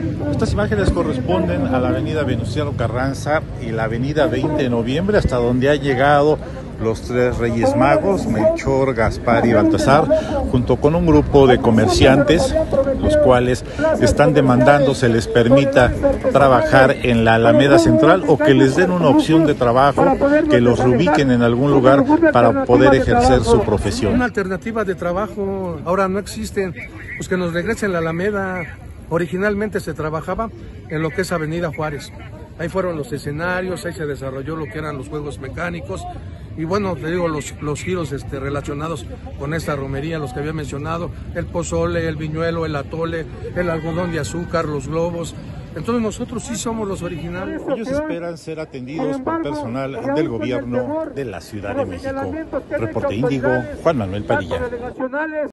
Estas imágenes corresponden a la avenida Venustiano Carranza y la avenida 20 de noviembre, hasta donde han llegado los tres Reyes Magos, Melchor, Gaspar y Baltasar, junto con un grupo de comerciantes, los cuales están demandando se les permita trabajar en la Alameda Central o que les den una opción de trabajo, que los reubiquen en algún lugar para poder ejercer su profesión. Una alternativa de trabajo ahora no existe, pues que nos regresen la Alameda. Originalmente se trabajaba en lo que es Avenida Juárez. Ahí fueron los escenarios, ahí se desarrolló lo que eran los juegos mecánicos y bueno, te digo, los giros relacionados con esta romería, los que había mencionado, el pozole, el viñuelo, el atole, el algodón de azúcar, los globos. Entonces nosotros sí somos los originales. Ellos esperan ser atendidos por personal del gobierno de la Ciudad de México. Reporte Índigo, Juan Manuel Padilla.